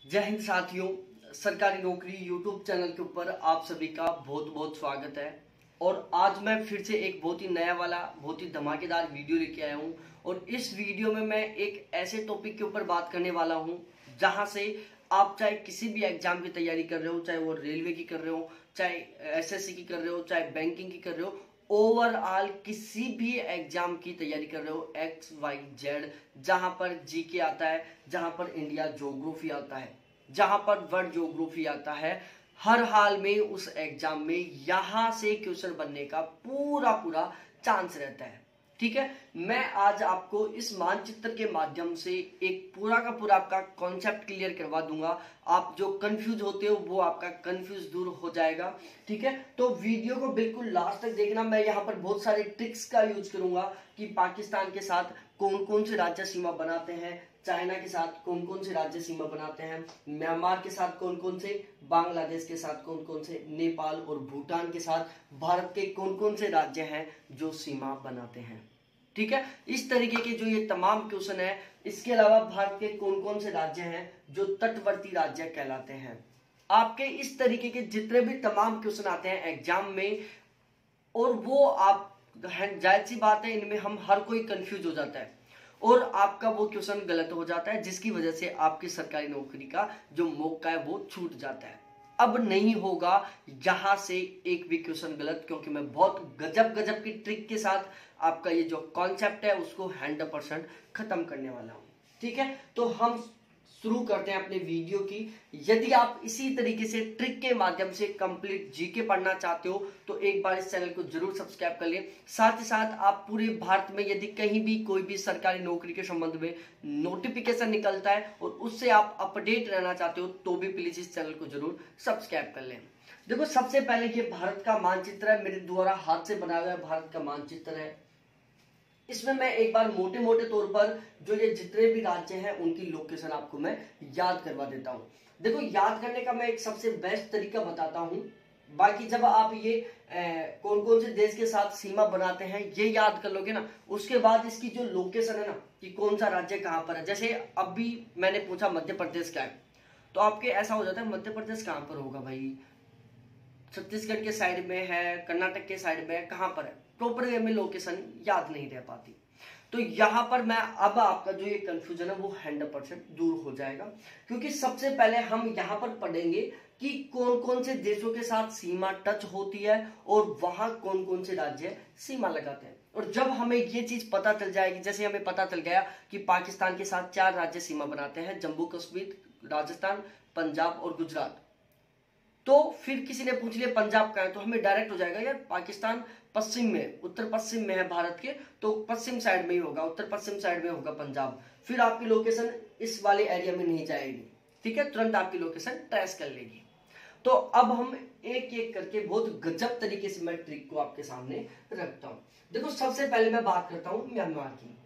जय हिंद साथियों, सरकारी नौकरी यूट्यूब चैनल के ऊपर आप सभी का बहुत बहुत स्वागत है। और आज मैं फिर से एक बहुत ही नया वाला बहुत ही धमाकेदार वीडियो लेके आया हूँ। और इस वीडियो में मैं एक ऐसे टॉपिक के ऊपर बात करने वाला हूँ जहाँ से आप चाहे किसी भी एग्जाम की तैयारी कर रहे हो, चाहे वो रेलवे की कर रहे हो, चाहे एसएससी की कर रहे हो, चाहे बैंकिंग की कर रहे हो, ओवरऑल किसी भी एग्जाम की तैयारी कर रहे हो, एक्स वाई जेड, जहां पर जीके आता है, जहां पर इंडिया ज्योग्राफी आता है, जहां पर वर्ल्ड ज्योग्राफी आता है, हर हाल में उस एग्जाम में यहां से क्वेश्चन बनने का पूरा चांस रहता है। ठीक है, मैं आज आपको इस मानचित्र के माध्यम से एक पूरा का पूरा आपका कॉन्सेप्ट क्लियर करवा दूंगा। आप जो कंफ्यूज होते हो वो आपका कंफ्यूज दूर हो जाएगा। ठीक है, तो वीडियो को बिल्कुल लास्ट तक देखना। मैं यहाँ पर बहुत सारे ट्रिक्स का यूज करूंगा कि पाकिस्तान के साथ कौन कौन से राज्य सीमा बनाते हैं, चाइना के साथ कौन कौन से राज्य सीमा बनाते हैं, म्यांमार के साथ कौन कौन से, बांग्लादेश के साथ कौन कौन से, नेपाल और भूटान के साथ भारत के कौन कौन से राज्य हैं जो सीमा बनाते हैं। ठीक है, इस तरीके के जो ये तमाम क्वेश्चन है। इसके अलावा भारत के कौन कौन से राज्य हैं जो तटवर्ती राज्य कहलाते हैं। आपके इस तरीके के जितने भी तमाम क्वेश्चन आते हैं एग्जाम में, और वो आप जाहिर सी बात है इनमें हम हर कोई कंफ्यूज हो जाता है और आपका वो क्वेश्चन गलत हो जाता है, जिसकी वजह से आपकी सरकारी नौकरी का जो मौका है वो छूट जाता है। अब नहीं होगा यहां से एक भी क्वेश्चन गलत, क्योंकि मैं बहुत गजब की ट्रिक के साथ आपका ये जो कॉन्सेप्ट है उसको 100% खत्म करने वाला हूं। ठीक है, तो हम शुरू करते हैं अपने वीडियो की। यदि आप इसी तरीके से ट्रिक के माध्यम से कंप्लीट जीके पढ़ना चाहते हो तो एक बार इस चैनल को जरूर सब्सक्राइब कर लें। साथ ही साथ आप पूरे भारत में यदि कहीं भी कोई भी सरकारी नौकरी के संबंध में नोटिफिकेशन निकलता है और उससे आप अपडेट रहना चाहते हो तो भी प्लीज इस चैनल को जरूर सब्सक्राइब कर लें। देखो, सबसे पहले ये भारत का मानचित्र है, मेरे द्वारा हाथ से बनाया हुआ भारत का मानचित्र है। इसमें मैं एक बार मोटे मोटे तौर पर जो ये जितने भी राज्य हैं उनकी लोकेशन आपको मैं याद करवा देता हूं। देखो, याद करने का मैं एक सबसे बेस्ट तरीका बताता हूं। बाकी जब आप ये कौन कौन से देश के साथ सीमा बनाते हैं ये याद कर लोगे ना, उसके बाद इसकी जो लोकेशन है ना कि कौन सा राज्य कहां पर है। जैसे अभी मैंने पूछा मध्य प्रदेश का है, तो आपके ऐसा हो जाता है मध्य प्रदेश कहां पर होगा भाई, छत्तीसगढ़ के साइड में है, कर्नाटक के साइड में है, कहां पर है, प्रॉपर वे में लोकेशन याद नहीं रह पाती। तो यहां पर मैं अब आपका जो ये कंफ्यूजन है वो 100% दूर हो जाएगा, क्योंकि सबसे पहले हम यहां पर पढ़ेंगे कि कौन कौन से देशों के साथ सीमा टच होती है और वहां कौन कौन से राज्य सीमा लगाते हैं। और जब हमें ये चीज पता चल जाएगी, जैसे हमें पता चल गया कि पाकिस्तान के साथ 4 राज्य सीमा बनाते हैं, जम्मू कश्मीर, राजस्थान, पंजाब और गुजरात, तो फिर किसी ने पूछ लिया पंजाब का है, तो हमें डायरेक्ट हो जाएगा यार पाकिस्तान पश्चिम में, उत्तर पश्चिम में है भारत के, तो पश्चिम साइड में ही होगा, उत्तर पश्चिम साइड में होगा पंजाब। फिर आपकी लोकेशन इस वाले एरिया में नहीं जाएगी। ठीक है, तुरंत आपकी लोकेशन ट्रेस कर लेगी। तो अब हम एक एक करके बहुत गजब तरीके से मैं ट्रिक को आपके सामने रखता हूं। देखो, सबसे पहले मैं बात करता हूं म्यांमार की।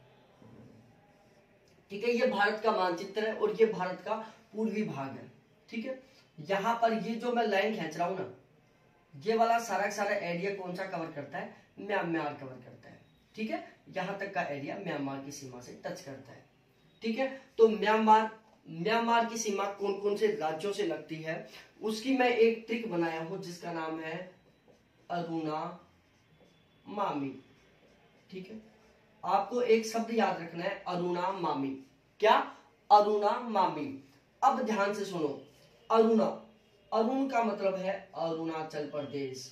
ठीक है, ये भारत का मानचित्र है और ये भारत का पूर्वी भाग है। ठीक है, यहां पर ये जो मैं लाइन खींच रहा हूं ना, ये वाला सारा एरिया कौन सा कवर करता है, म्यांमार कवर करता है। ठीक है, यहां तक का एरिया म्यांमार की सीमा से टच करता है। ठीक है, तो म्यांमार की सीमा कौन कौन से राज्यों से लगती है उसकी मैं एक ट्रिक बनाया हूं जिसका नाम है अरुणा मामी। ठीक है, आपको एक शब्द याद रखना है, अरुणा मामी। क्या? अरुणा मामी। अब ध्यान से सुनो, अरुणा, अरुण का मतलब है अरुणाचल प्रदेश।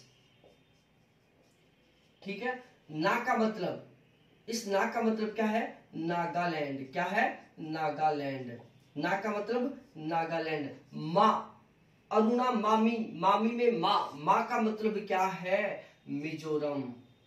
ठीक है, ना का मतलब, इस ना का मतलब क्या है, नागालैंड। क्या है? नागालैंड। ना का मतलब नागालैंड। माँ, अरुणा मामी, मामी में माँ, माँ का मतलब क्या है, मिजोरम।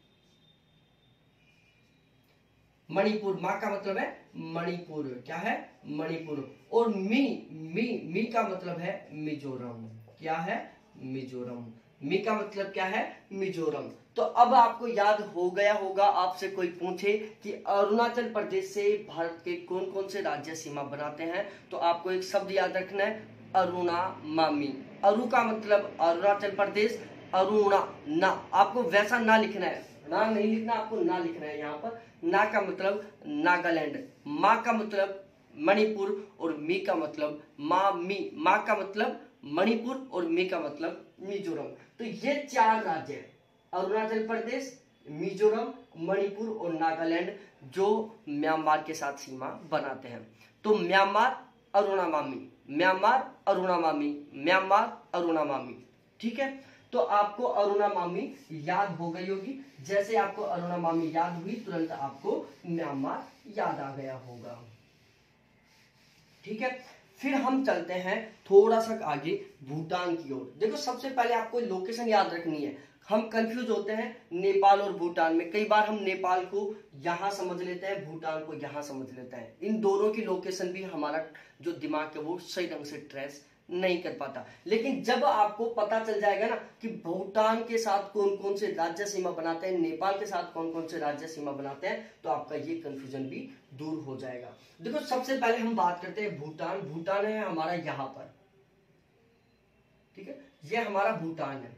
मणिपुर, माँ का मतलब है मणिपुर। क्या है? मणिपुर। और मी का मतलब है मिजोरम। क्या है? मिजोरम। मी का मतलब क्या है, मिजोरम। तो अब आपको याद हो गया होगा, आपसे कोई पूछे कि अरुणाचल प्रदेश से भारत के कौन कौन से राज्य सीमा बनाते हैं, तो आपको एक शब्द याद रखना है, अरुणा मामी। अरु का मतलब अरुणाचल प्रदेश, अरुणा ना, आपको वैसा ना लिखना है, ना नहीं लिखना, आपको ना लिखना है। यहाँ पर ना का मतलब नागालैंड, माँ का मतलब मणिपुर और मी का मतलब मा का मतलब मणिपुर और मी का मतलब मिजोरम। तो ये 4 राज्य हैं, अरुणाचल प्रदेश, मिजोरम, मणिपुर और नागालैंड, जो म्यांमार के साथ सीमा बनाते हैं। तो म्यांमार अरुणामामी, म्यांमार अरुणामामी, म्यांमार अरुणामामी। ठीक है, तो आपको अरुणामामी याद हो गई होगी। जैसे आपको अरुणामामी याद हुई, तुरंत आपको म्यांमार याद आ गया होगा। ठीक है, फिर हम चलते हैं थोड़ा सा आगे भूटान की ओर। देखो, सबसे पहले आपको लोकेशन याद रखनी है। हम कंफ्यूज होते हैं नेपाल और भूटान में। कई बार हम नेपाल को यहां समझ लेते हैं, भूटान को यहां समझ लेते हैं। इन दोनों की लोकेशन भी हमारा जो दिमाग है वो सही ढंग से ट्रेस नहीं कर पाता। लेकिन जब आपको पता चल जाएगा ना कि भूटान के साथ कौन कौन से राज्य सीमा बनाते हैं, नेपाल के साथ कौन कौन से राज्य सीमा बनाते हैं, तो आपका ये कंफ्यूजन भी दूर हो जाएगा। देखो, सबसे पहले हम बात करते हैं भूटान। भूटान है हमारा यहां पर। ठीक है, ये हमारा भूटान है,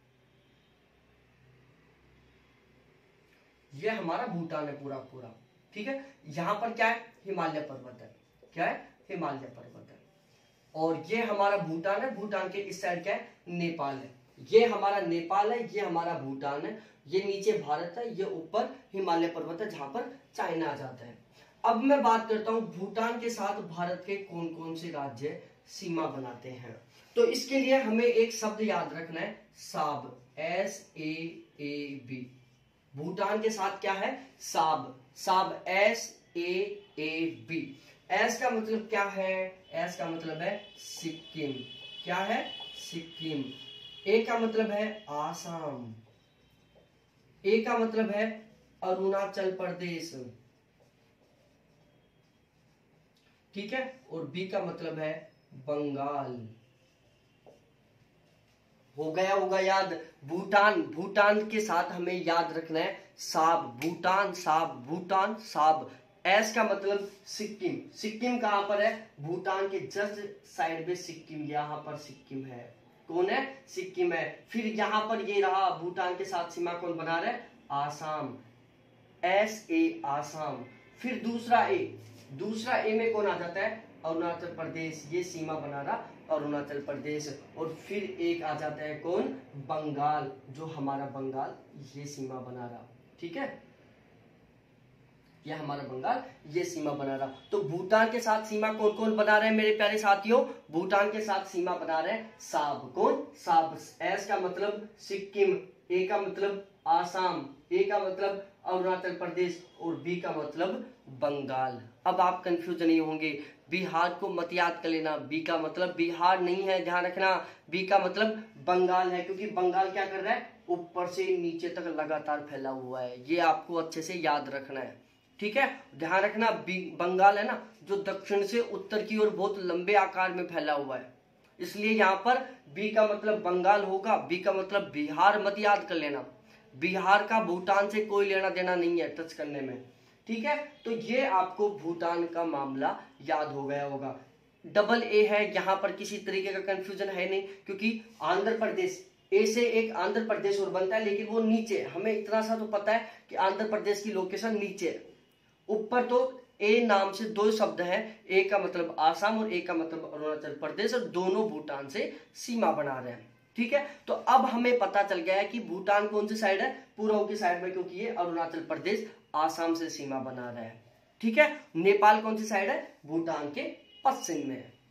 ये हमारा भूटान है पूरा पूरा। ठीक है, यहां पर क्या है, हिमालय पर्वत है। क्या है, हिमालय पर्वत है। और ये हमारा भूटान है, भूटान के इस साइड क्या है, नेपाल है। ये हमारा नेपाल है, ये हमारा भूटान है, ये नीचे भारत है, ये ऊपर हिमालय पर्वत है जहां पर चाइना आ जाता है। अब मैं बात करता हूं भूटान के साथ भारत के कौन कौन से राज्य सीमा बनाते हैं। तो इसके लिए हमें एक शब्द याद रखना है, साब, SAAB। भूटान के साथ क्या है, साब, साब, SAAB। एस का मतलब क्या है, एस का मतलब है सिक्किम। क्या है, सिक्किम। ए का मतलब है आसाम, ए का मतलब है अरुणाचल प्रदेश। ठीक है, और बी का मतलब है बंगाल। हो गया होगा याद। भूटान, भूटान के साथ हमें याद रखना है साब, भूटान, साब, भूटान, साब। एस का मतलब सिक्किम। सिक्किम कहां पर है, भूटान के जस्ट साइड में सिक्किम, यहां पर सिक्किम है। कौन है, सिक्किम है। फिर यहां पर ये रहा, भूटान के साथ सीमा कौन बना रहा है, आसाम, SA, आसाम। फिर दूसरा ए, दूसरा ए में कौन आ जाता है, अरुणाचल प्रदेश, ये सीमा बना रहा अरुणाचल प्रदेश। और फिर एक आ जाता है कौन, बंगाल, जो हमारा बंगाल ये सीमा बना रहा। ठीक है, ये हमारा बंगाल ये सीमा बना रहा। तो भूटान के साथ सीमा कौन कौन बना रहे हैं मेरे प्यारे साथियों, भूटान के साथ सीमा बना रहे हैं साब। कौन, साब। एस का मतलब सिक्किम, ए का मतलब आसाम, ए का मतलब अरुणाचल प्रदेश और बी का मतलब बंगाल। अब आप कंफ्यूज नहीं होंगे, बिहार को मत याद कर लेना। बी का मतलब बिहार नहीं है, ध्यान रखना। बी का मतलब बंगाल है, क्योंकि बंगाल क्या कर रहा है, ऊपर से नीचे तक लगातार फैला हुआ है। ये आपको अच्छे से याद रखना है। ठीक है, ध्यान रखना। बंगाल है ना, जो दक्षिण से उत्तर की ओर बहुत लंबे आकार में फैला हुआ है, इसलिए यहां पर बी का मतलब बंगाल होगा। बी का मतलब बिहार मत याद कर लेना, बिहार का भूटान से कोई लेना देना नहीं है टच करने में। ठीक है, तो ये आपको भूटान का मामला याद हो गया होगा। डबल ए है, यहां पर किसी तरीके का कंफ्यूजन है नहीं, क्योंकि आंध्र प्रदेश, ए से एक आंध्र प्रदेश और बनता है, लेकिन वो नीचे। हमें इतना सा तो पता है कि आंध्र प्रदेश की लोकेशन नीचे है। ऊपर तो ए नाम से 2 शब्द हैं, ए का मतलब आसाम और ए का मतलब अरुणाचल प्रदेश, और दोनों भूटान से सीमा बना रहे हैं। ठीक है, तो अब हमें पता चल गया है कि भूटान कौन सी साइड है, पूर्व की साइड में, क्योंकि ये अरुणाचल प्रदेश आसाम से सीमा बना रहा है। ठीक है, नेपाल कौन सी साइड है, भूटान के पश्चिम में है।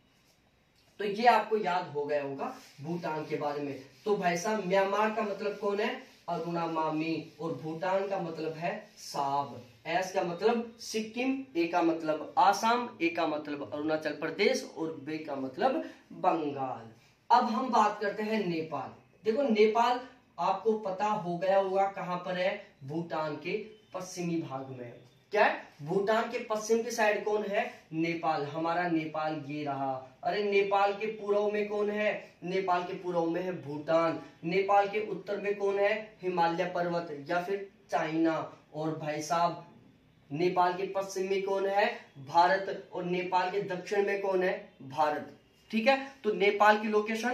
तो ये आपको याद हो गया होगा भूटान के बारे में। तो भाई साहब, म्यांमार का मतलब कौन है, अरुणामामी, और भूटान का मतलब है साब। एस का मतलब सिक्किम, ए का मतलब आसाम, ए का मतलब अरुणाचल प्रदेश और बी का मतलब बंगाल। अब हम बात करते हैं नेपाल। देखो, नेपाल आपको पता हो गया होगा कहां पर है, भूटान के पश्चिमी भाग में। क्या है, भूटान के पश्चिम की साइड कौन है, नेपाल। हमारा नेपाल ये रहा। अरे नेपाल के पूर्व में कौन है, नेपाल के पूर्व में है भूटान। नेपाल के उत्तर में कौन है, हिमालय पर्वत या फिर चाइना। और भाई साहब, नेपाल के पश्चिम में कौन है, भारत। और नेपाल के दक्षिण में कौन है, भारत। ठीक है, तो नेपाल की लोकेशन,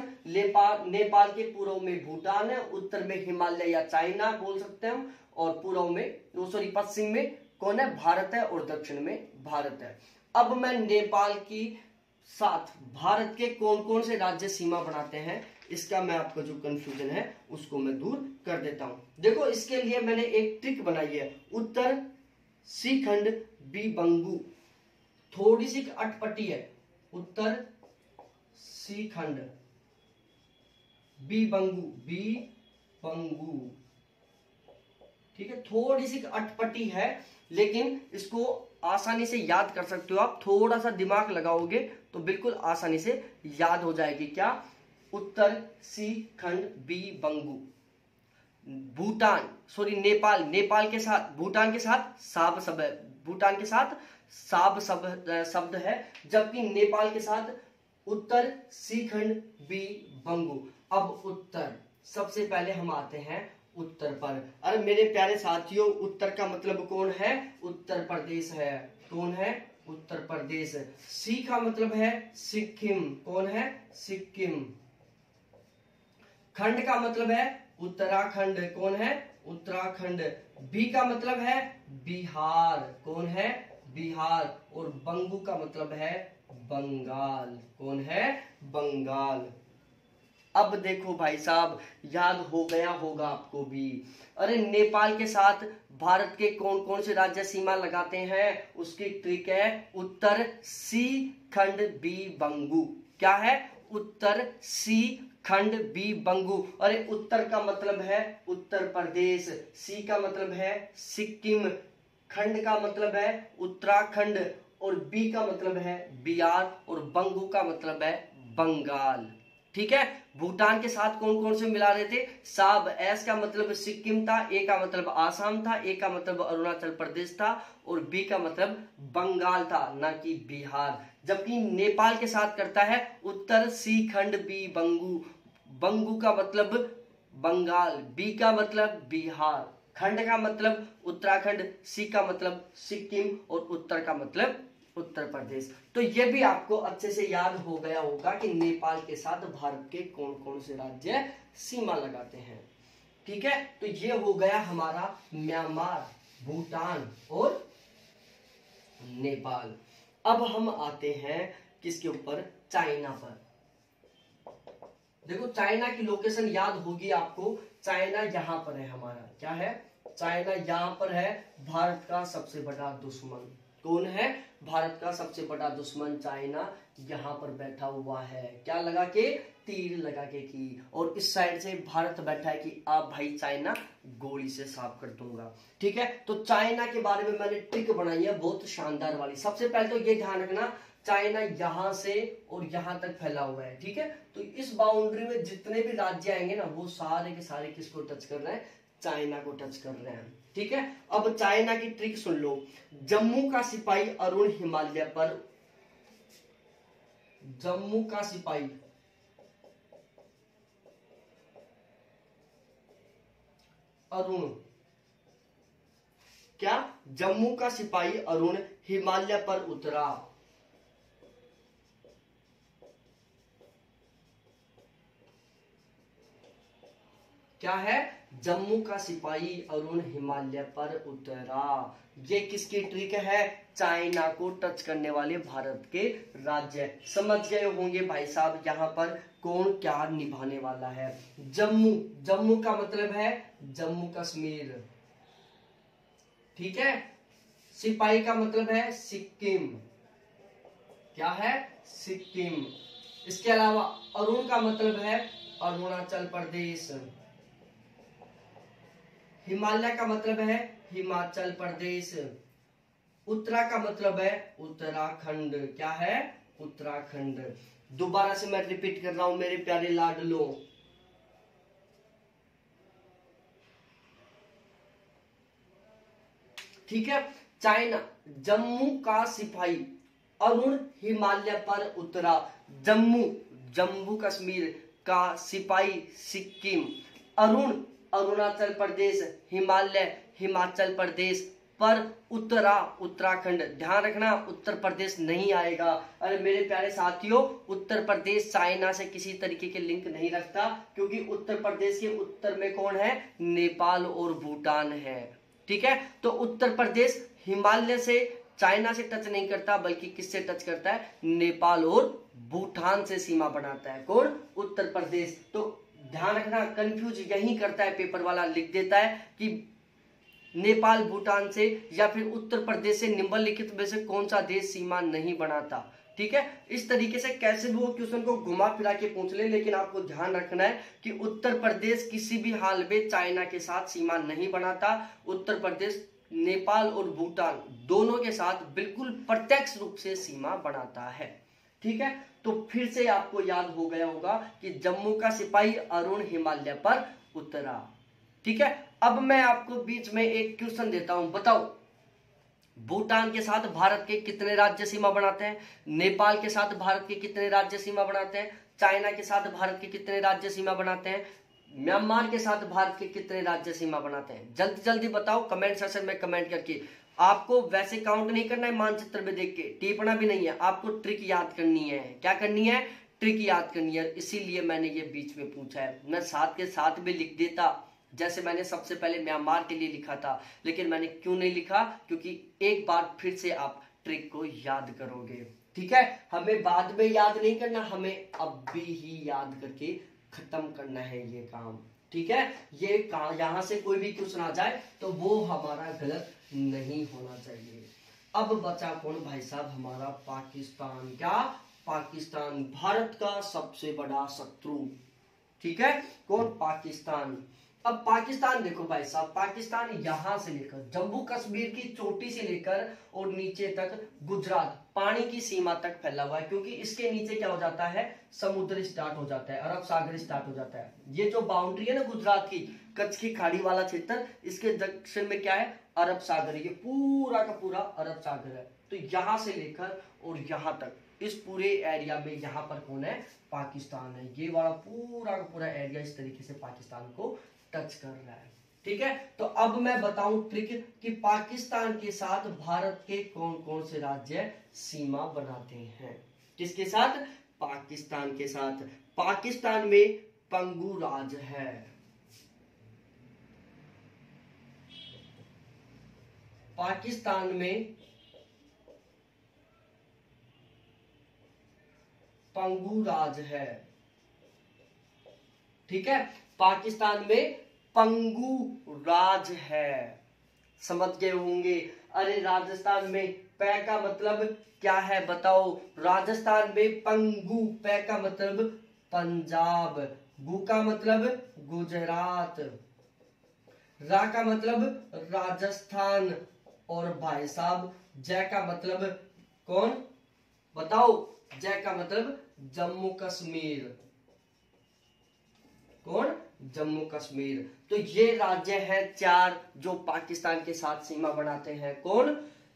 नेपाल के पूर्व में भूटान है, उत्तर में हिमालय या चाइना बोल सकते हैं हम, और पूर्व में, सॉरी, पश्चिम में कौन है, भारत है, और दक्षिण में भारत है। अब मैं नेपाल की साथ भारत के कौन कौन से राज्य सीमा बनाते हैं, इसका मैं आपको जो कंफ्यूजन है उसको मैं दूर कर देता हूं। देखो इसके लिए मैंने एक ट्रिक बनाई है, उत्तर सी खंड बी बंगू, थोड़ी सी अटपटी है, उत्तर सी खंड बी बंगू, ठीक है, थोड़ी सी अटपटी है लेकिन इसको आसानी से याद कर सकते हो आप, थोड़ा सा दिमाग लगाओगे तो बिल्कुल आसानी से याद हो जाएगी। क्या? उत्तर सी खंड बी बंगू। भूटान सॉरी नेपाल, नेपाल के साथ भूटान के साथ साब शब्द है, भूटान के साथ साब शब्द है, जबकि नेपाल के साथ उत्तर सी खंड बी बंगू। अब उत्तर, सबसे पहले हम आते हैं उत्तर पर। अरे मेरे प्यारे साथियों, उत्तर का मतलब कौन है? उत्तर प्रदेश है। कौन है? उत्तर प्रदेश। सी का मतलब है सिक्किम। कौन है? सिक्किम। खंड का मतलब है उत्तराखंड। कौन है? उत्तराखंड। बी का मतलब है बिहार। कौन है? बिहार। और बंगू का मतलब है बंगाल। कौन है? बंगाल। अब देखो भाई साहब, याद हो गया होगा आपको भी। अरे नेपाल के साथ भारत के कौन कौन से राज्य सीमा लगाते हैं, उसकी ट्रिक है उत्तर सी खंड बी बंगू। क्या है? उत्तर सी खंड बी बंगू। अरे उत्तर का मतलब है उत्तर प्रदेश, सी का मतलब है सिक्किम, खंड का मतलब है उत्तराखंड, और बी का मतलब है बिहार, और बंगू का मतलब है बंगाल। ठीक है। भूटान के साथ कौन कौन से मिला रहे थे? साब। एस का मतलब सिक्किम था, ए का मतलब आसाम था, ए का मतलब अरुणाचल प्रदेश था, और बी का मतलब बंगाल था, ना कि बिहार। जबकि नेपाल के साथ करता है उत्तर सी खंड बी बंगू। बंगू का मतलब बंगाल, बी का मतलब बिहार, खंड का मतलब उत्तराखंड, सी का मतलब सिक्किम, और उत्तर का मतलब उत्तर प्रदेश। तो ये भी आपको अच्छे से याद हो गया होगा कि नेपाल के साथ भारत के कौन कौन से राज्य सीमा लगाते हैं। ठीक है, तो ये हो गया हमारा म्यांमार, भूटान और नेपाल। अब हम आते हैं किसके ऊपर? चाइना पर। देखो चाइना की लोकेशन याद होगी आपको, चाइना यहां पर है हमारा। क्या है? चाइना यहां पर है, भारत का सबसे बड़ा दुश्मन। कौन है? भारत का सबसे बड़ा दुश्मन चाइना यहां पर बैठा हुआ है। क्या लगा के? तीर लगा के की। और इस साइड से भारत बैठा है कि आप भाई चाइना गोली से साफ कर दूंगा। ठीक है, तो चाइना के बारे में मैंने ट्रिक बनाई है बहुत शानदार वाली। सबसे पहले तो ये ध्यान रखना, चाइना यहां से और यहां तक फैला हुआ है। ठीक है, तो इस बाउंड्री में जितने भी राज्य आएंगे ना, वो सारे के सारे किसको टच कर रहे हैं? चाइना को टच कर रहे हैं। ठीक है, अब चाइना की ट्रिक सुन लो। जम्मू का सिपाही अरुण हिमालय पर, जम्मू का सिपाही अरुण, क्या? जम्मू का सिपाही अरुण हिमालय पर उतरा। क्या है? जम्मू का सिपाही अरुण हिमालय पर उतरा। ये किसकी ट्रिक है? चाइना को टच करने वाले भारत के राज्य। समझ गए होंगे भाई साहब यहाँ पर कौन क्या निभाने वाला है। जम्मू, जम्मू का मतलब है जम्मू कश्मीर। ठीक है, सिपाही का मतलब है सिक्किम। क्या है? सिक्किम। इसके अलावा अरुण का मतलब है अरुणाचल प्रदेश। हिमालय का मतलब है हिमाचल प्रदेश। उत्तरा का मतलब है उत्तराखंड। क्या है? उत्तराखंड। दोबारा से मैं रिपीट कर रहा हूं मेरे प्यारे लाडलो। ठीक है, चाइना, जम्मू का सिपाही अरुण हिमालय पर उतरा। जम्मू, जम्मू कश्मीर का सिपाही सिक्किम, अरुण अरुणाचल प्रदेश, हिमालय हिमाचल प्रदेश पर उतरा उत्तराखंड। ध्यान रखना उत्तर प्रदेश नहीं आएगा। अरे मेरे प्यारे साथियों, उत्तर प्रदेश चाइना से किसी तरीके के लिंक नहीं रखता, क्योंकि उत्तर प्रदेश के उत्तर में कौन है? नेपाल और भूटान है। ठीक है, तो उत्तर प्रदेश हिमालय से चाइना से टच नहीं करता, बल्कि किससे टच करता है? नेपाल और भूटान से सीमा बनाता है। कौन? उत्तर प्रदेश। तो ध्यान रखना, कंफ्यूज यही करता है पेपर वाला, लिख देता है कि नेपाल भूटान से या फिर उत्तर प्रदेश से निम्नलिखित में से कौन सा देश सीमा नहीं बनाता। ठीक है, इस तरीके से कैसे भी वो क्वेश्चन को घुमा फिरा के पूछ ले, लेकिन आपको ध्यान रखना है कि उत्तर प्रदेश किसी भी हाल में चाइना के साथ सीमा नहीं बनाता। उत्तर प्रदेश नेपाल और भूटान दोनों के साथ बिल्कुल प्रत्यक्ष रूप से सीमा बनाता है। ठीक है, तो फिर से आपको याद हो गया होगा कि जम्मू का सिपाही अरुण हिमालय पर उतरा। ठीक है, अब मैं आपको बीच में एक क्वेश्चन देता हूं, बताओ भूटान के साथ भारत के कितने राज्य सीमा बनाते हैं? नेपाल के साथ भारत के कितने राज्य सीमा बनाते हैं? चाइना के साथ भारत के कितने राज्य सीमा बनाते हैं? म्यांमार के साथ भारत के कितने राज्य सीमा बनाते हैं? जल्दी जल्दी बताओ कमेंट सेक्शन में कमेंट करके। आपको वैसे काउंट नहीं करना है मानचित्र में देख के, टिपना भी नहीं है, आपको ट्रिक याद करनी है। क्या करनी है? ट्रिक याद करनी है। इसीलिए मैंने ये बीच में पूछा है, मैं साथ के साथ भी लिख देता, जैसे मैंने सबसे पहले म्यांमार के लिए लिखा था, लेकिन मैंने क्यों नहीं लिखा? क्योंकि एक बार फिर से आप ट्रिक को याद करोगे। ठीक है, हमें बाद में याद नहीं करना, हमें अभी ही याद करके खत्म करना है ये काम। ठीक है, ये यहां से कोई भी क्वेश्चन आ जाए तो वो हमारा गलत नहीं होना चाहिए। अब बचा कौन भाई साहब? हमारा पाकिस्तान। क्या? पाकिस्तान, भारत का सबसे बड़ा शत्रु। ठीक है, कौन? पाकिस्तान। अब पाकिस्तान देखो भाई साहब, पाकिस्तान यहां से लेकर जम्मू कश्मीर की चोटी से लेकर और नीचे तक गुजरात पानी की सीमा तक फैला हुआ है, क्योंकि इसके नीचे क्या हो जाता है? समुद्र स्टार्ट हो जाता है, अरब सागर स्टार्ट हो जाता है। ये जो बाउंड्री है ना गुजरात की, कच्छ की खाड़ी वाला क्षेत्र, इसके दक्षिण में क्या है? अरब सागर। ये पूरा का पूरा अरब सागर है। तो यहां से लेकर और यहां तक इस पूरे एरिया में यहाँ पर कौन है? पाकिस्तान है। ये वाला पूरा का पूरा एरिया इस तरीके से पाकिस्तान को टच कर रहा है। ठीक है, तो अब मैं बताऊं ट्रिक कि पाकिस्तान के साथ भारत के कौन कौन से राज्य सीमा बनाते हैं। किसके साथ? पाकिस्तान के साथ। पाकिस्तान में पंगू राज है। पाकिस्तान में पंगू राज है। ठीक है, पाकिस्तान में पंगू राज है। समझ गए होंगे। अरे राजस्थान में पै का मतलब क्या है बताओ? राजस्थान में पंगू, पै का मतलब पंजाब, गु का मतलब गुजरात, रा का मतलब राजस्थान, और भाई साहब जय का मतलब कौन? बताओ। जय का मतलब जम्मू कश्मीर। कौन? जम्मू कश्मीर। तो ये राज्य है 4 जो पाकिस्तान के साथ सीमा बनाते हैं। कौन?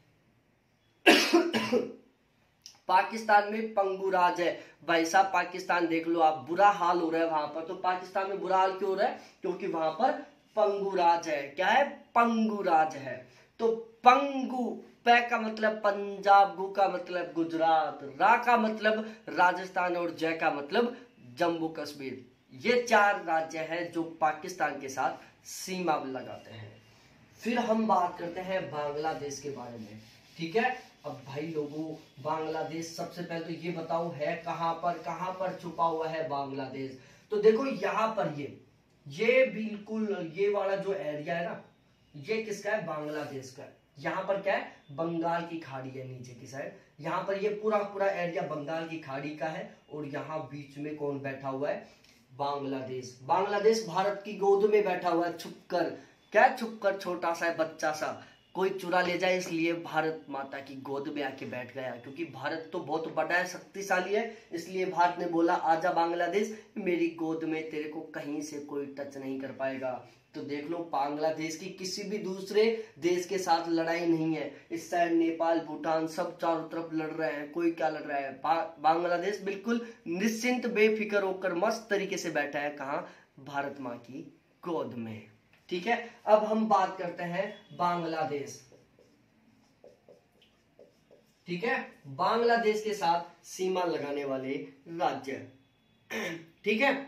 पाकिस्तान में पंगू राज है। भाई साहब पाकिस्तान देख लो आप, बुरा हाल हो रहा है वहां पर। तो पाकिस्तान में बुरा हाल क्यों हो रहा है? क्योंकि वहां पर पंगू राज है। क्या है? पंगू राज है। तो पंगू, पै का मतलब पंजाब, गु का मतलब गुजरात, रा का मतलब राजस्थान और जय का मतलब जम्मू कश्मीर। ये 4 राज्य हैं जो पाकिस्तान के साथ सीमा लगाते हैं। फिर हम बात करते हैं बांग्लादेश के बारे में। ठीक है, अब भाई लोगों बांग्लादेश, सबसे पहले तो ये बताओ है कहां पर छुपा हुआ है बांग्लादेश? तो देखो यहां पर ये बिल्कुल ये वाला जो एरिया है ना, ये किसका है? बांग्लादेश का। यहाँ पर क्या है? बंगाल की खाड़ी है नीचे की साइड। यहाँ पर ये पूरा पूरा एरिया बंगाल की खाड़ी का है, और यहाँ बीच में कौन बैठा हुआ है? बांग्लादेश। बांग्लादेश भारत की गोद में बैठा हुआ है छुपकर। क्या छुपकर? छोटा सा बच्चा सा, कोई चुरा ले जाए इसलिए भारत माता की गोद में आके बैठ गया। क्योंकि भारत तो बहुत बड़ा है, शक्तिशाली है, इसलिए भारत ने बोला आजा बांग्लादेश, मेरी गोद में तेरे को कहीं से कोई टच नहीं कर पाएगा। तो देख लो बांग्लादेश की किसी भी दूसरे देश के साथ लड़ाई नहीं है। इस साइड नेपाल, भूटान सब चारों तरफ लड़ रहे हैं, कोई क्या लड़ रहा है? बांग्लादेश बिल्कुल निश्चिंत बेफिक्र होकर मस्त तरीके से बैठा है। कहाँ? भारत माँ की गोद में। ठीक है, अब हम बात करते हैं बांग्लादेश। ठीक है, बांग्लादेश के साथ सीमा लगाने वाले राज्य। ठीक है,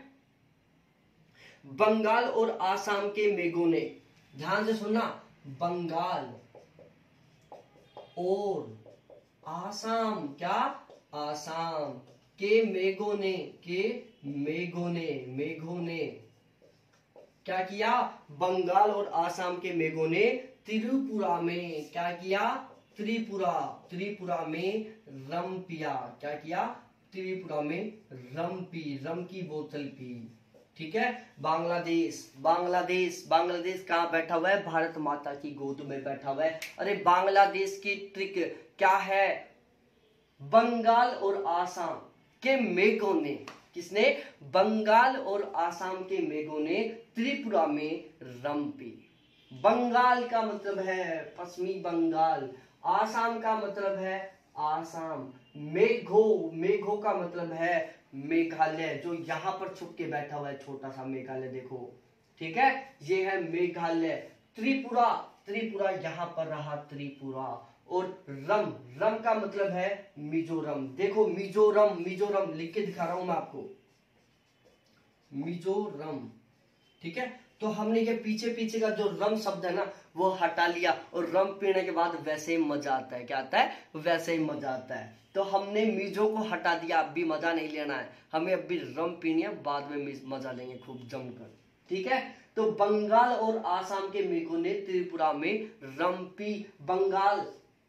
बंगाल और आसाम के मेघों ने, ध्यान से सुनना, बंगाल और आसाम, क्या आसाम के मेघों ने, मेघों ने क्या किया, बंगाल और आसाम के मेघों ने त्रिपुरा में क्या किया, त्रिपुरा में रम पिया, क्या किया, त्रिपुरा में रम पी, रम की बोतल पी। ठीक है। बांग्लादेश कहाँ बैठा हुआ है, भारत माता की गोद में बैठा हुआ है। अरे बांग्लादेश की ट्रिक क्या है, बंगाल और आसाम के मेघों ने, किसने, बंगाल और आसाम के मेघों ने त्रिपुरा में रम पी। बंगाल का मतलब है पश्चिमी बंगाल, आसाम का मतलब है आसाम, मेघों का मतलब है मेघालय, जो यहां पर छुप के बैठा हुआ है, छोटा सा मेघालय देखो। ठीक है, ये है मेघालय। त्रिपुरा यहां पर रहा, त्रिपुरा। और रम का मतलब है मिजोरम, देखो मिजोरम लिख के दिखा रहा हूं मैं आपको, मिजोरम। ठीक है, तो हमने ये पीछे का जो रम शब्द है ना वो हटा लिया, और रम पीने के बाद वैसे ही मजा आता है, क्या आता है, वैसे ही मजा आता है। तो हमने मिजो को हटा दिया, अब भी मजा नहीं लेना है हमें, अब भी रम पीनी है, बाद में मजा लेंगे खूब जमकर। ठीक है, तो बंगाल और आसाम के मेघों ने त्रिपुरा में रम पी। बंगाल,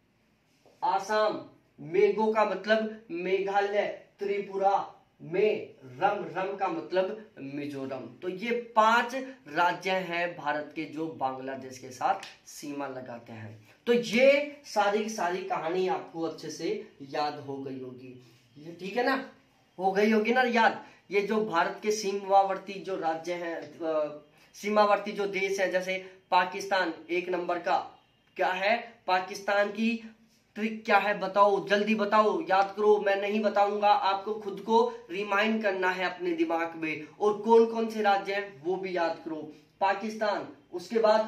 आसाम, मेघों का मतलब मेघालय, त्रिपुरा में रम का मतलब मिजोरम। तो ये 5 राज्य हैं भारत के जो बांग्लादेश के साथ सीमा लगाते हैं। तो ये सारी की सारी कहानी आपको अच्छे से याद हो गई होगी, ये ठीक है ना, हो गई होगी ना याद। ये जो भारत के सीमावर्ती जो राज्य हैं, सीमावर्ती जो देश है, जैसे पाकिस्तान 1 नंबर का क्या है, पाकिस्तान की ट्रिक क्या है बताओ, जल्दी बताओ, याद करो, मैं नहीं बताऊंगा, आपको खुद को रिमाइंड करना है अपने दिमाग में। और कौन कौन से राज्य हैं वो भी याद करो, पाकिस्तान, उसके बाद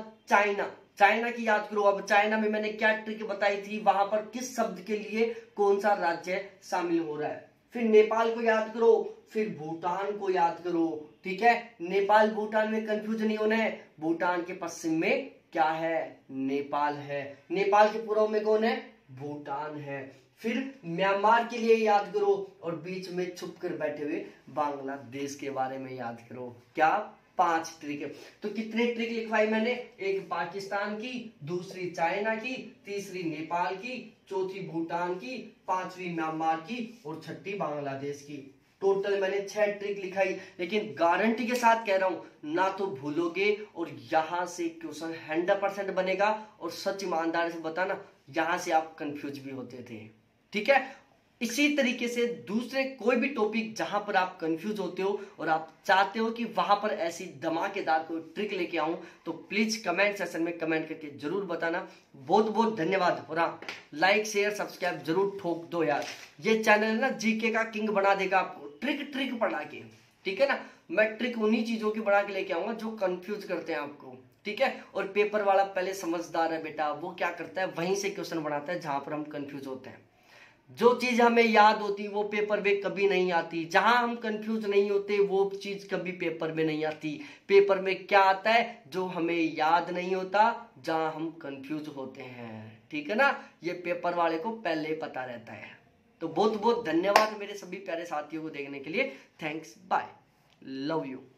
चाइना की याद करो। अब चाइना में मैंने क्या ट्रिक बताई थी, वहां पर किस शब्द के लिए कौन सा राज्य शामिल हो रहा है। फिर नेपाल को याद करो, फिर भूटान को याद करो। ठीक है, नेपाल भूटान में कंफ्यूज नहीं होना है, भूटान के पश्चिम में क्या है, नेपाल है, नेपाल के पूर्व में कौन है, भूटान है। फिर म्यांमार के लिए याद करो, और बीच में छुप कर बैठे हुए बांग्लादेश के बारे में याद करो। क्या, 5 ट्रिक है। तो कितने ट्रिक लिखवाई मैंने, एक पाकिस्तान की, दूसरी चाइना की, तीसरी नेपाल की, चौथी भूटान की, 5वीं म्यांमार की, और 6ठी बांग्लादेश की। टोटल मैंने 6 ट्रिक लिखाई, लेकिन गारंटी के साथ कह रहा हूं ना तो भूलोगे, और यहां से क्वेश्चन 100% बनेगा। और सच ईमानदारी से बताना, यहां से आप कंफ्यूज भी होते थे। ठीक है, इसी तरीके से दूसरे कोई भी टॉपिक जहां पर आप कंफ्यूज होते हो और आप चाहते हो कि वहां पर ऐसी धमाकेदार कोई ट्रिक लेके आऊं, तो प्लीज कमेंट सेक्शन में कमेंट करके जरूर बताना। बहुत बहुत धन्यवाद। और हाँ, लाइक शेयर सब्सक्राइब जरूर ठोक दो यार, ये चैनल है ना जीके का किंग बना देगा आपको, ट्रिक पढ़ा के। ठीक है ना, मैं ट्रिक उन्हीं चीजों की बना के लेके आऊंगा जो कंफ्यूज करते हैं आपको। ठीक है, और पेपर वाला पहले समझदार है बेटा, वो क्या करता है, वहीं से क्वेश्चन बनाता है जहां पर हम कंफ्यूज होते हैं। जो चीज हमें याद होती वो पेपर में कभी नहीं आती, जहां हम कंफ्यूज नहीं होते वो चीज कभी पेपर में नहीं आती। पेपर में क्या आता है, जो हमें याद नहीं होता, जहां हम कंफ्यूज होते हैं। ठीक है ना, ये पेपर वाले को पहले ही पता रहता है। तो बहुत बहुत धन्यवाद मेरे सभी प्यारे साथियों को देखने के लिए। Thanks, bye, love you.